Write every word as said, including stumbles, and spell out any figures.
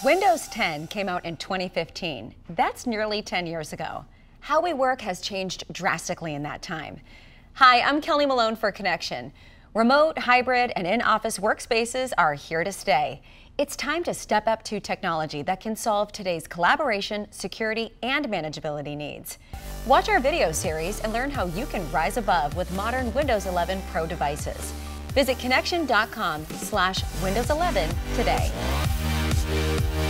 Windows ten came out in twenty fifteen. That's nearly ten years ago. How we work has changed drastically in that time. Hi, I'm Kelly Malone for Connection. Remote, hybrid, and in-office workspaces are here to stay. It's time to step up to technology that can solve today's collaboration, security, and manageability needs. Watch our video series and learn how you can rise above with modern Windows eleven Pro devices. Visit connection dot com slash Windows eleven today.